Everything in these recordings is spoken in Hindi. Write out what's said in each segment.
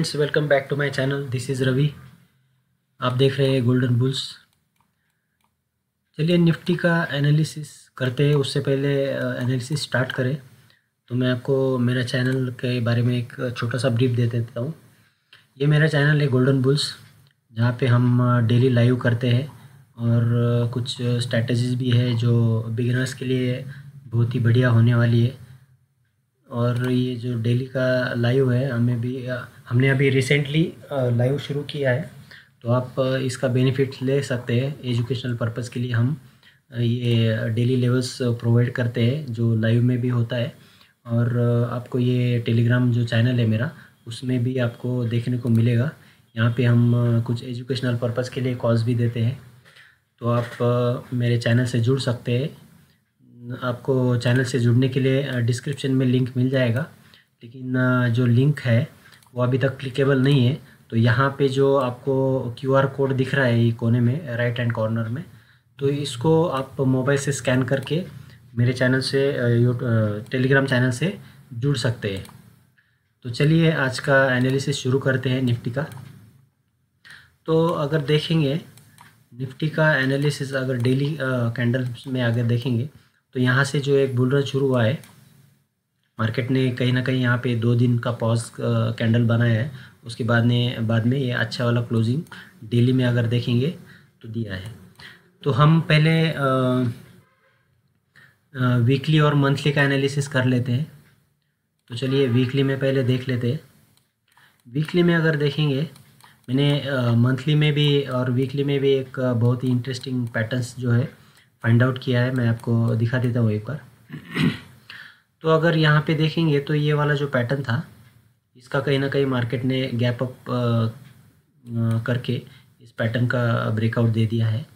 Friends, welcome back to my channel. This is Ravi. आप देख रहे हैं गोल्डन बुल्स। चलिए निफ्टी का एनालिसिस करते हैं। उससे पहले एनालिसिस स्टार्ट करें तो मैं आपको मेरा चैनल के बारे में एक छोटा सा ब्रीफ दे देता हूँ। ये मेरा चैनल है गोल्डन बुल्स, जहाँ पे हम डेली लाइव करते हैं और कुछ स्ट्रैटेजीज भी है जो बिगिनर्स के लिए बहुत ही बढ़िया होने वाली है। और ये जो डेली का लाइव है हमने अभी रिसेंटली लाइव शुरू किया है, तो आप इसका बेनिफिट ले सकते हैं। एजुकेशनल पर्पज़ के लिए हम ये डेली लेवल्स प्रोवाइड करते हैं जो लाइव में भी होता है। और आपको ये टेलीग्राम जो चैनल है मेरा, उसमें भी आपको देखने को मिलेगा। यहाँ पे हम कुछ एजुकेशनल पर्पज़ के लिए कॉल्स भी देते हैं, तो आप मेरे चैनल से जुड़ सकते हैं। आपको चैनल से जुड़ने के लिए डिस्क्रिप्शन में लिंक मिल जाएगा, लेकिन जो लिंक है वो अभी तक क्लिकेबल नहीं है। तो यहाँ पे जो आपको क्यूआर कोड दिख रहा है ये कोने में राइट हैंड कॉर्नर में, तो इसको आप मोबाइल से स्कैन करके मेरे चैनल से टेलीग्राम चैनल से जुड़ सकते हैं। तो चलिए आज का एनालिसिस शुरू करते हैं निफ्टी का। तो अगर देखेंगे निफ्टी का एनालिसिस, अगर डेली कैंडल्स में अगर देखेंगे तो यहाँ से जो एक बुल रन शुरू हुआ है, मार्केट ने कहीं ना कहीं यहाँ पे 2 दिन का पॉज कैंडल बनाया है। उसके बाद में ये अच्छा वाला क्लोजिंग डेली में अगर देखेंगे तो दिया है। तो हम पहले वीकली और मंथली का एनालिसिस कर लेते हैं। तो चलिए वीकली में पहले देख लेते हैं। वीकली में अगर देखेंगे, मैंने मंथली में भी और वीकली में भी एक बहुत ही इंटरेस्टिंग पैटर्न्स जो है फाइंड आउट किया है। मैं आपको दिखा देता हूँ एक बार। तो अगर यहाँ पे देखेंगे तो ये वाला जो पैटर्न था, इसका कहीं ना कहीं मार्केट ने गैप अप करके इस पैटर्न का ब्रेकआउट दे दिया है।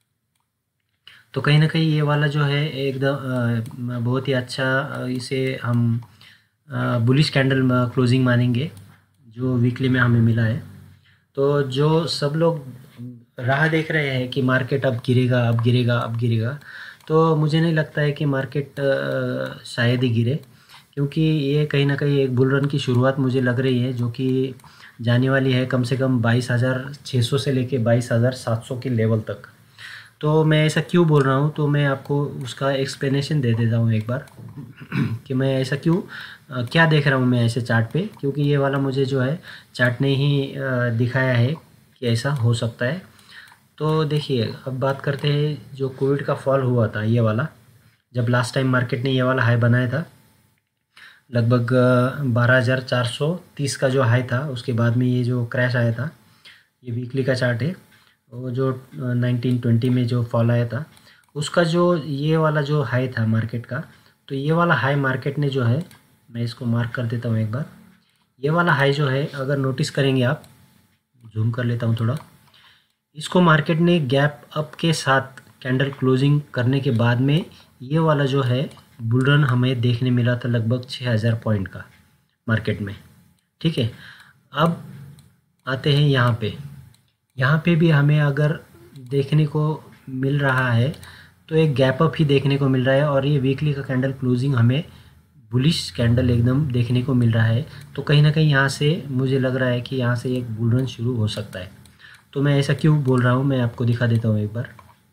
तो कहीं ना कहीं ये वाला जो है एकदम बहुत ही अच्छा, इसे हम बुलिश कैंडल क्लोजिंग मानेंगे जो वीकली में हमें मिला है। तो जो सब लोग राह देख रहे हैं कि मार्केट अब गिरेगा, अब गिरेगा, अब गिरेगा, तो मुझे नहीं लगता है कि मार्केट शायद ही गिरे, क्योंकि ये कहीं ना कहीं एक बुल रन की शुरुआत मुझे लग रही है, जो कि जाने वाली है कम से कम 22,600 से लेके 22,700 के लेवल तक। तो मैं ऐसा क्यों बोल रहा हूँ, तो मैं आपको उसका एक्सप्लेनेशन दे देता हूँ एक बार कि मैं ऐसा क्यों क्या देख रहा हूँ मैं ऐसे चार्ट पे, क्योंकि ये वाला मुझे जो है चार्ट ने ही दिखाया है कि ऐसा हो सकता है। तो देखिए, अब बात करते हैं जो कोविड का फॉल हुआ था, ये वाला जब लास्ट टाइम मार्केट ने ये वाला हाई बनाया था, लगभग 12,430 का जो हाई था, उसके बाद में ये जो क्रैश आया था, ये वीकली का चार्ट है, वो जो 1920 में जो फॉल आया था, उसका जो ये वाला जो हाई था मार्केट का, तो ये वाला हाई मार्केट ने जो है, मैं इसको मार्क कर देता हूँ एक बार। ये वाला हाई जो है, अगर नोटिस करेंगे आप, जूम कर लेता हूँ थोड़ा, इसको मार्केट ने गैप अप के साथ कैंडल क्लोजिंग करने के बाद में ये वाला जो है बुल रन हमें देखने मिला था लगभग 6,000 पॉइंट का मार्केट में। ठीक है, अब आते हैं यहाँ पे भी हमें अगर देखने को मिल रहा है तो एक गैप अप ही देखने को मिल रहा है, और ये वीकली का कैंडल क्लोजिंग हमें बुलिश कैंडल एकदम देखने को मिल रहा है। तो कहीं ना कहीं यहाँ से मुझे लग रहा है कि यहाँ से एक बुल रन शुरू हो सकता है। तो मैं ऐसा क्यों बोल रहा हूँ, मैं आपको दिखा देता हूँ एक बार।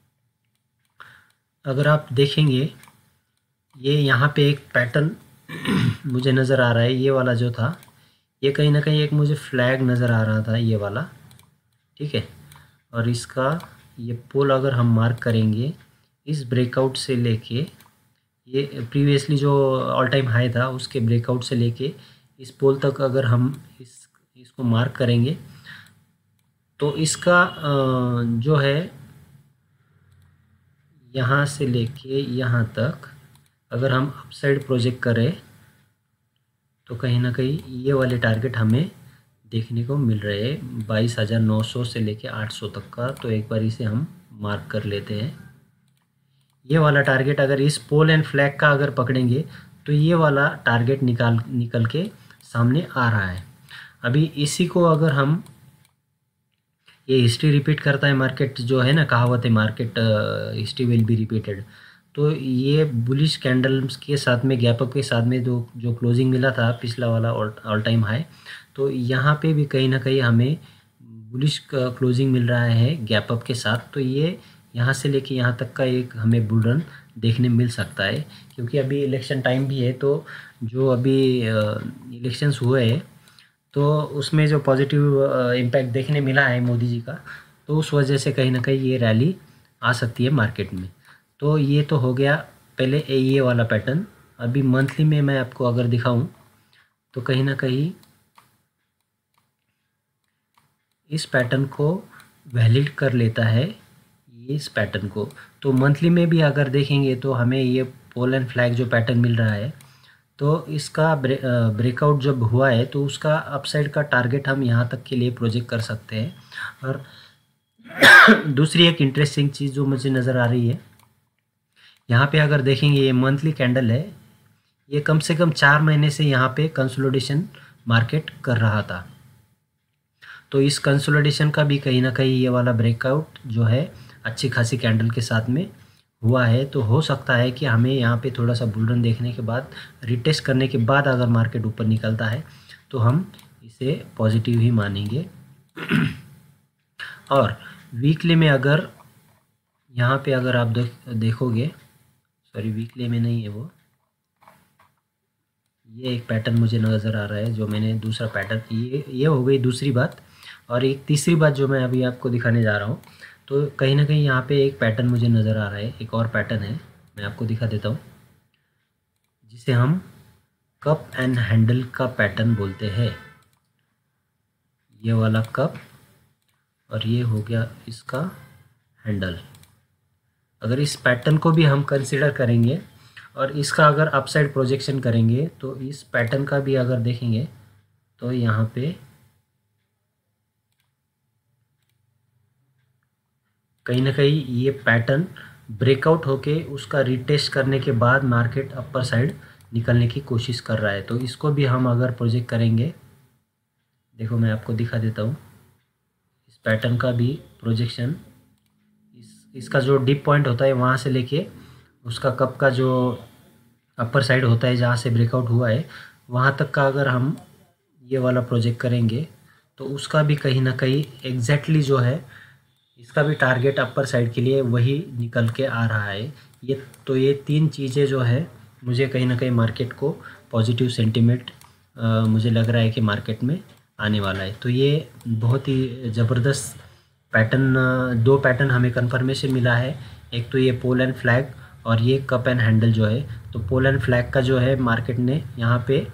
अगर आप देखेंगे, ये यहाँ पे एक पैटर्न मुझे नज़र आ रहा है। ये वाला जो था, ये कहीं ना कहीं एक मुझे फ्लैग नज़र आ रहा था, ये वाला। ठीक है, और इसका ये पोल अगर हम मार्क करेंगे, इस ब्रेकआउट से लेके ये प्रीवियसली जो ऑल टाइम हाई था उसके ब्रेकआउट से लेके इस पोल तक अगर हम इसको मार्क करेंगे, तो इसका जो है यहाँ से लेके यहाँ तक अगर हम अपसाइड प्रोजेक्ट करें, तो कहीं ना कहीं ये वाले टारगेट हमें देखने को मिल रहे हैं 22,900 से लेके 800 तक का। तो एक बार इसे हम मार्क कर लेते हैं। ये वाला टारगेट अगर इस पोल एंड फ्लैग का अगर पकड़ेंगे, तो ये वाला टारगेट निकल के सामने आ रहा है। अभी इसी को अगर हम, ये हिस्ट्री रिपीट करता है मार्केट, जो है ना कहावत है, market history will be repeated. तो ये बुलिश कैंडल्स के साथ में गैप अप के साथ में जो क्लोजिंग मिला था पिछला वाला ऑल टाइम हाई, तो यहाँ पे भी कहीं ना कहीं हमें बुलिश क्लोजिंग मिल रहा है गैप अप के साथ। तो ये यहाँ से लेके यहाँ तक का एक हमें बुल रन देखने मिल सकता है, क्योंकि अभी इलेक्शन टाइम भी है। तो जो अभी इलेक्शंस हुए हैं तो उसमें जो पॉजिटिव इम्पैक्ट देखने मिला है मोदी जी का, तो उस वजह से कहीं ना कहीं ये रैली आ सकती है मार्केट में। तो ये तो हो गया पहले ये वाला पैटर्न। अभी मंथली में मैं आपको अगर दिखाऊं तो कहीं ना कहीं इस पैटर्न को वैलिड कर लेता है इस पैटर्न को। तो मंथली में भी अगर देखेंगे तो हमें ये पोल एंड फ्लैग जो पैटर्न मिल रहा है, तो इसका ब्रेकआउट जब हुआ है तो उसका अपसाइड का टारगेट हम यहाँ तक के लिए प्रोजेक्ट कर सकते हैं। और दूसरी एक इंटरेस्टिंग चीज़ जो मुझे नज़र आ रही है, यहाँ पे अगर देखेंगे ये मंथली कैंडल है, ये कम से कम 4 महीने से यहाँ पे कंसोलिडेशन मार्केट कर रहा था। तो इस कंसोलिडेशन का भी कहीं ना कहीं ये वाला ब्रेकआउट जो है अच्छी खासी कैंडल के साथ में हुआ है। तो हो सकता है कि हमें यहाँ पे थोड़ा सा बुल रन देखने के बाद, रिटेस्ट करने के बाद अगर मार्केट ऊपर निकलता है तो हम इसे पॉजिटिव ही मानेंगे। और वीकली में अगर यहाँ पे अगर आप देखोगे, सॉरी वीकली में नहीं है वो, ये एक पैटर्न मुझे नज़र आ रहा है जो मैंने दूसरा पैटर्न, ये हो गई दूसरी बात। और एक तीसरी बात जो मैं अभी आपको दिखाने जा रहा हूँ, तो कहीं ना कहीं यहाँ पे एक पैटर्न मुझे नज़र आ रहा है, एक और पैटर्न है, मैं आपको दिखा देता हूँ, जिसे हम कप एंड हैंडल का पैटर्न बोलते हैं। ये वाला कप और ये हो गया इसका हैंडल। अगर इस पैटर्न को भी हम कंसिडर करेंगे और इसका अगर अपसाइड प्रोजेक्शन करेंगे तो इस पैटर्न का भी अगर देखेंगे तो यहाँ पे कहीं ना कहीं ये पैटर्न ब्रेकआउट होके उसका रिटेस्ट करने के बाद मार्केट अपर साइड निकलने की कोशिश कर रहा है। तो इसको भी हम अगर प्रोजेक्ट करेंगे, देखो मैं आपको दिखा देता हूँ, इस पैटर्न का भी प्रोजेक्शन, इसका जो डिप पॉइंट होता है वहाँ से लेके उसका कप का जो अपर साइड होता है जहाँ से ब्रेकआउट हुआ है वहाँ तक का अगर हम ये वाला प्रोजेक्ट करेंगे तो उसका भी कहीं ना कहीं एग्जैक्टली जो है इसका भी टारगेट अपर साइड के लिए वही निकल के आ रहा है। ये तीन चीज़ें जो है मुझे कहीं ना कहीं मार्केट को पॉजिटिव सेंटिमेंट मुझे लग रहा है कि मार्केट में आने वाला है। तो ये बहुत ही ज़बरदस्त पैटर्न, दो पैटर्न हमें कंफर्मेशन मिला है, एक तो ये पोल एंड फ्लैग और ये कप एंड हैंडल जो है। तो पोल एंड फ्लैग का जो है मार्केट ने यहाँ पे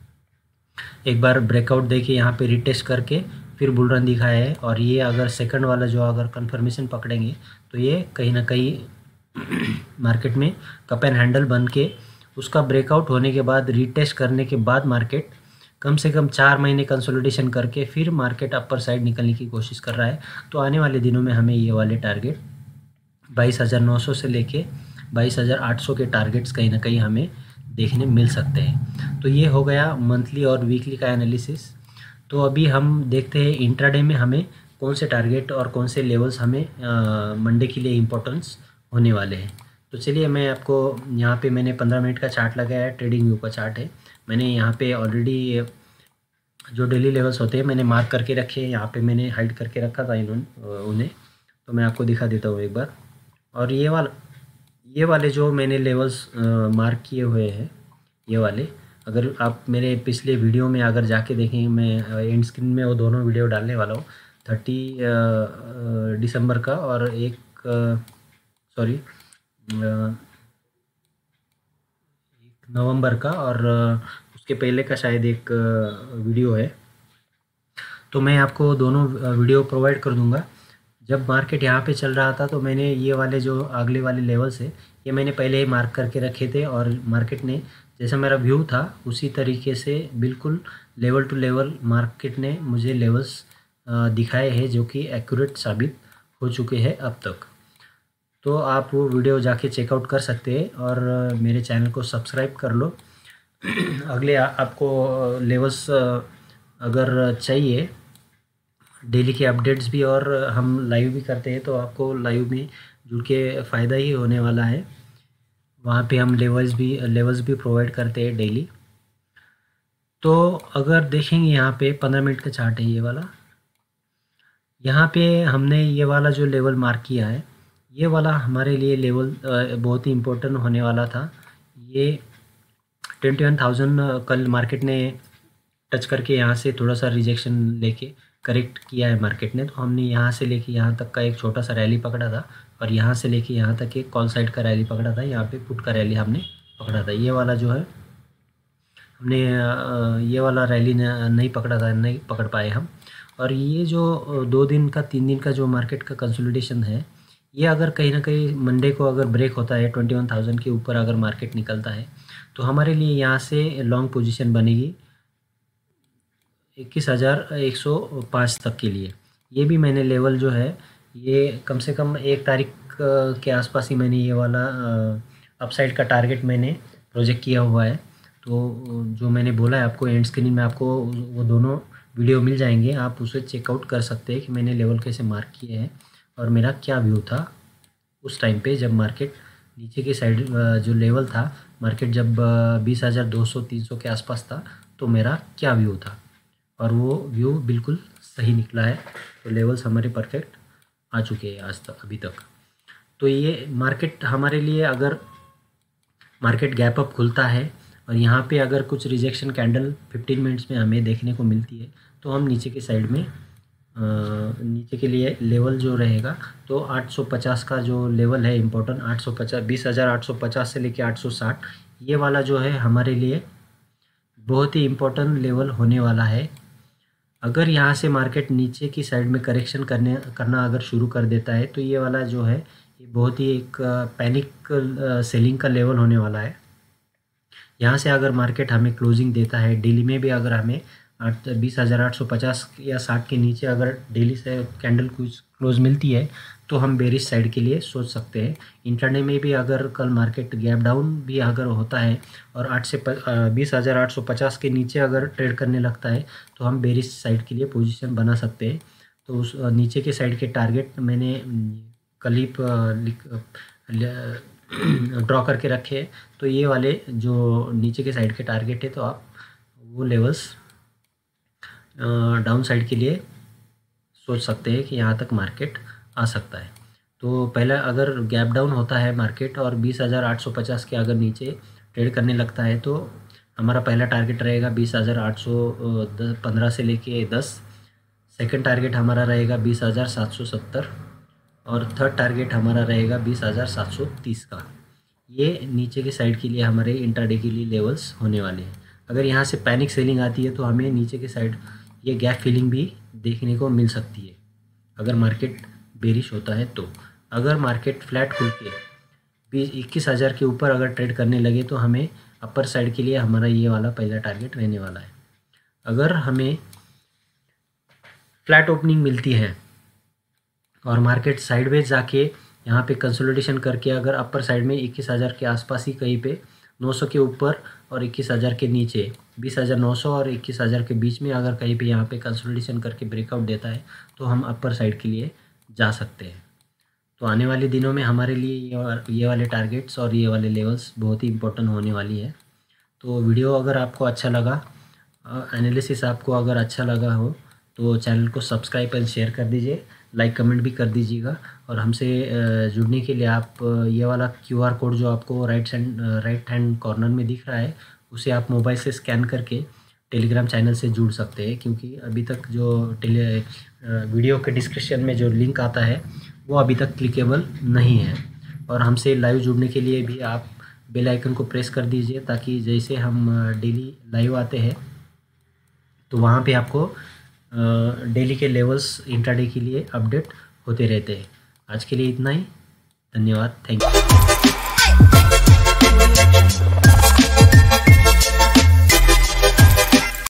एक बार ब्रेकआउट देके यहाँ पे रिटेस्ट करके फिर बुल रन दिखाया है। और ये अगर सेकंड वाला जो अगर कंफर्मेशन पकड़ेंगे तो ये कहीं ना कहीं मार्केट में कप एंड हैंडल बन के उसका ब्रेकआउट होने के बाद रिटेस्ट करने के बाद मार्केट कम से कम 4 महीने कंसोलिडेशन करके फिर मार्केट अपर साइड निकलने की कोशिश कर रहा है। तो आने वाले दिनों में हमें ये वाले टारगेट 22,900 से लेके 22,800 के टारगेट्स कहीं ना कहीं हमें देखने मिल सकते हैं। तो ये हो गया मंथली और वीकली का एनालिसिस। तो अभी हम देखते हैं इंट्राडे में हमें कौन से टारगेट और कौन से लेवल्स हमें मंडे के लिए इम्पोर्टेंस होने वाले हैं। तो चलिए मैं आपको यहाँ पे मैंने 15 मिनट का चार्ट लगाया है, ट्रेडिंग व्यू का चार्ट है। मैंने यहाँ पे ऑलरेडी जो डेली लेवल्स होते हैं मैंने मार्क करके रखे हैं, यहाँ पे मैंने हाइड करके रखा था उन्हें। तो मैं आपको दिखा देता हूँ एक बार। और ये वाले जो मैंने लेवल्स मार्क किए हुए हैं, ये वाले अगर आप मेरे पिछले वीडियो में अगर जाके देखें, मैं एंड स्क्रीन में वो दोनों वीडियो डालने वाला हूँ, 30 दिसंबर का और एक नवंबर का, और उसके पहले का शायद एक वीडियो है। तो मैं आपको दोनों वीडियो प्रोवाइड कर दूंगा। जब मार्केट यहाँ पे चल रहा था तो मैंने ये वाले जो अगले वाले लेवल्स है ये मैंने पहले ही मार्क करके रखे थे, और मार्केट ने जैसा मेरा व्यू था उसी तरीके से बिल्कुल लेवल टू लेवल मार्केट ने मुझे लेवल्स दिखाए हैं जो कि एक्यूरेट साबित हो चुके हैं अब तक। तो आप वो वीडियो जाके चेकआउट कर सकते हैं और मेरे चैनल को सब्सक्राइब कर लो। अगले आपको लेवल्स अगर चाहिए, डेली के अपडेट्स भी और हम लाइव भी करते हैं, तो आपको लाइव में जुड़ के फ़ायदा ही होने वाला है। वहाँ पे हम लेवल्स भी प्रोवाइड करते हैं डेली। तो अगर देखेंगे यहाँ पे 15 मिनट का चार्ट है ये वाला, यहाँ पे हमने ये वाला जो लेवल मार्क किया है, ये वाला हमारे लिए लेवल बहुत ही इम्पोर्टेंट होने वाला था। ये 21,000 कल मार्केट ने टच करके यहाँ से थोड़ा सा रिजेक्शन लेके करेक्ट किया है मार्केट ने। तो हमने यहाँ से लेके यहाँ तक का एक छोटा सा रैली पकड़ा था, और यहाँ से लेके यहाँ तक एक कॉल साइड का रैली पकड़ा था, यहाँ पे पुट का रैली हमने पकड़ा था। ये वाला जो है हमने ये वाला रैली नहीं पकड़ा था, नहीं पकड़ पाए हम। और ये जो 2 दिन का 3 दिन का जो मार्केट का कंसोलिडेशन है, ये अगर कहीं ना कहीं मंडे को अगर ब्रेक होता है 21,000 के ऊपर अगर मार्केट निकलता है, तो हमारे लिए यहाँ से लॉन्ग पोजीशन बनेगी 21,105 तक के लिए। ये भी मैंने लेवल जो है ये कम से कम 1 तारीख के आसपास ही मैंने ये वाला अपसाइड का टारगेट मैंने प्रोजेक्ट किया हुआ है। तो जो मैंने बोला है आपको, एंड स्क्रीन में आपको वो दोनों वीडियो मिल जाएंगे, आप उसे चेकआउट कर सकते हैं कि मैंने लेवल कैसे मार्क किए हैं और मेरा क्या व्यू था उस टाइम पे जब मार्केट नीचे की साइड जो लेवल था, मार्केट जब 20,200-300 के आसपास था, तो मेरा क्या व्यू था, और वो व्यू बिल्कुल सही निकला है। तो लेवल्स हमारे परफेक्ट आ चुके हैं आज तक, अभी तक। तो ये मार्केट हमारे लिए, अगर मार्केट गैप अप खुलता है और यहाँ पे अगर कुछ रिजेक्शन कैंडल 15 मिनट्स में हमें देखने को मिलती है, तो हम नीचे के साइड में नीचे के लिए लेवल जो रहेगा, तो 850 का जो लेवल है इम्पोर्टेंट, 850 20,850 से लेके 860, ये वाला जो है हमारे लिए बहुत ही इम्पोर्टेंट लेवल होने वाला है। अगर यहाँ से मार्केट नीचे की साइड में करेक्शन करना अगर शुरू कर देता है, तो ये वाला जो है ये बहुत ही एक पैनिक सेलिंग का लेवल होने वाला है। यहाँ से अगर मार्केट हमें क्लोजिंग देता है, डेली में भी अगर हमें 20,850 या 60 के नीचे अगर डेली से कैंडल कुछ क्लोज मिलती है, तो हम बेरिश साइड के लिए सोच सकते हैं। इंट्राडे में भी अगर कल मार्केट गैप डाउन भी अगर होता है और 20,850 के नीचे अगर ट्रेड करने लगता है, तो हम बेरिश साइड के लिए पोजीशन बना सकते हैं। तो उस नीचे के साइड के टारगेट मैंने कल ही ड्रॉ करके रखे। तो ये वाले जो नीचे के साइड के टारगेट है, तो आप वो लेवल्स डाउन साइड के लिए सोच सकते हैं कि यहाँ तक मार्केट आ सकता है। तो पहला अगर गैप डाउन होता है मार्केट और 20,850 के अगर नीचे ट्रेड करने लगता है, तो हमारा पहला टारगेट रहेगा 20,815 से लेके 10। सेकंड टारगेट हमारा रहेगा 20,770 और थर्ड टारगेट हमारा रहेगा 20,730 का। ये नीचे के साइड के लिए हमारे इंट्राडे के लिए लेवल्स होने वाले हैं। अगर यहाँ से पैनिक सेलिंग आती है, तो हमें नीचे के साइड ये गैप फिलिंग भी देखने को मिल सकती है अगर मार्केट बेरिश होता है। तो अगर मार्केट फ्लैट खुल के 21,000 के ऊपर अगर ट्रेड करने लगे, तो हमें अपर साइड के लिए हमारा ये वाला पहला टारगेट रहने वाला है। अगर हमें फ्लैट ओपनिंग मिलती है और मार्केट साइडवेज जाके यहाँ पे कंसोलिडेशन करके अगर अपर साइड में 21,000 के आसपास ही कहीं पे 900 के ऊपर और 21,000 के नीचे 20,900 और 21,000 के बीच में अगर कहीं पे यहाँ पे कंसोलिडेशन करके ब्रेकआउट देता है, तो हम अपर साइड के लिए जा सकते हैं। तो आने वाले दिनों में हमारे लिए ये वाले टारगेट्स और ये वाले लेवल्स बहुत ही इंपॉर्टेंट होने वाली है। तो वीडियो अगर आपको अच्छा लगा, एनालिसिस आपको अगर अच्छा लगा हो, तो चैनल को सब्सक्राइब एंड शेयर कर दीजिए, लाइक कमेंट भी कर दीजिएगा। और हमसे जुड़ने के लिए आप ये वाला QR कोड जो आपको राइट हैंड कॉर्नर में दिख रहा है, उसे आप मोबाइल से स्कैन करके टेलीग्राम चैनल से जुड़ सकते हैं। क्योंकि अभी तक जो वीडियो के डिस्क्रिप्शन में जो लिंक आता है, वो अभी तक क्लिकेबल नहीं है। और हमसे लाइव जुड़ने के लिए भी आप बेल आइकन को प्रेस कर दीजिए, ताकि जैसे हम डेली लाइव आते हैं, तो वहाँ पे आपको डेली के लेवल्स इंट्राडे के लिए अपडेट होते रहते हैं। आज के लिए इतना ही, धन्यवाद, थैंक यू।